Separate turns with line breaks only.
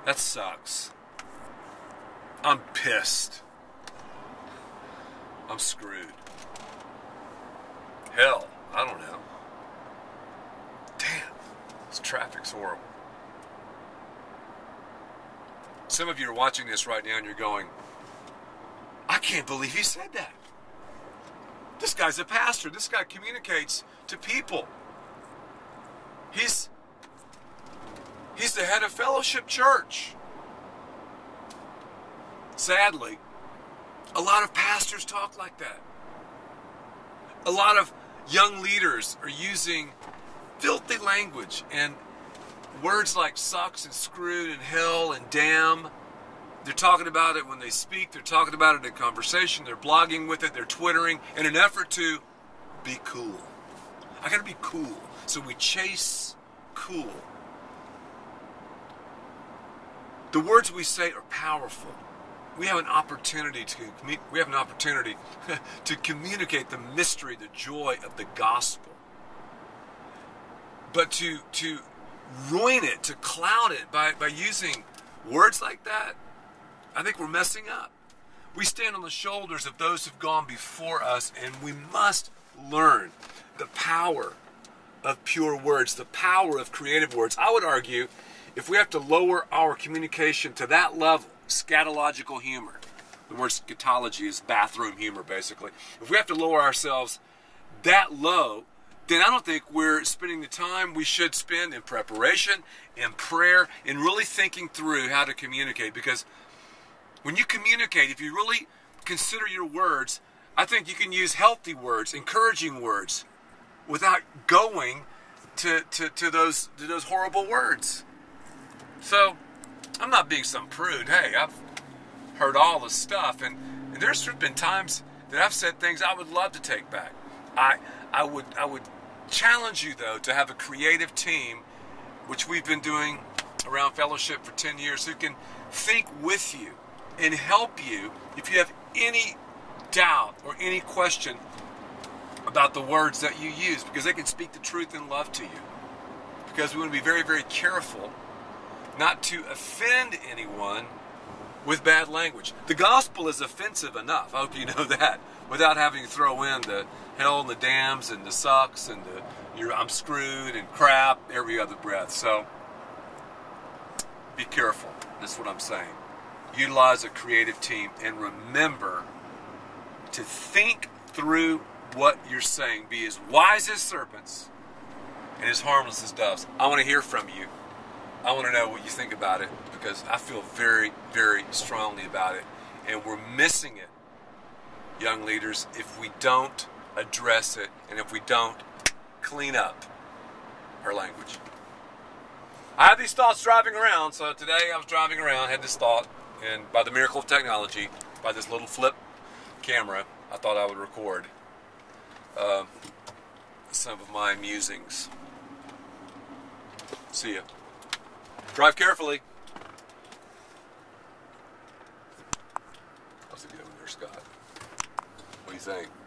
That sucks. I'm pissed. I'm screwed. Hell, I don't know. Damn, this traffic's horrible. Some of you are watching this right now and you're going, I can't believe he said that. This guy's a pastor. This guy communicates to people. He's the head of Fellowship Church. Sadly, a lot of pastors talk like that. A lot of young leaders are using filthy language and words like sucks and screwed and hell and damn. They're talking about it when they speak. They're talking about it in conversation. They're blogging with it. They're twittering in an effort to be cool. I gotta be cool. So we chase cool. The words we say are powerful. We have an opportunity to communicate the mystery, the joy of the gospel. But to ruin it, to cloud it by using words like that, I think we're messing up. We stand on the shoulders of those who've gone before us, and we must learn the power of pure words, the power of creative words. I would argue, if we have to lower our communication to that level, scatological humor, the word scatology is bathroom humor, basically. If we have to lower ourselves that low, then I don't think we're spending the time we should spend in preparation, in prayer, in really thinking through how to communicate. Because when you communicate, if you really consider your words, I think you can use healthy words, encouraging words, without going to those horrible words. So, I'm not being some prude. Hey, I've heard all the stuff, and there's been times that I've said things I would love to take back. I would challenge you, though, to have a creative team, which we've been doing around Fellowship for 10 years, who can think with you and help you if you have any doubt or any question about the words that you use, because they can speak the truth in love to you. Because we want to be very, very careful not to offend anyone with bad language. The gospel is offensive enough, I hope you know that, without having to throw in the hell and the damns and the sucks and the I'm screwed and crap every other breath. So be careful. That's what I'm saying. Utilize a creative team and remember to think through what you're saying. Be as wise as serpents and as harmless as doves. I want to hear from you. I want to know what you think about it, because I feel very, very strongly about it. And we're missing it, young leaders, if we don't address it and if we don't clean up our language. I have these thoughts driving around. So today I was driving around, had this thought, and by the miracle of technology, by this little flip camera, I thought I would record some of my musings. See ya. Drive carefully. How's it going there, Scott? What do you think?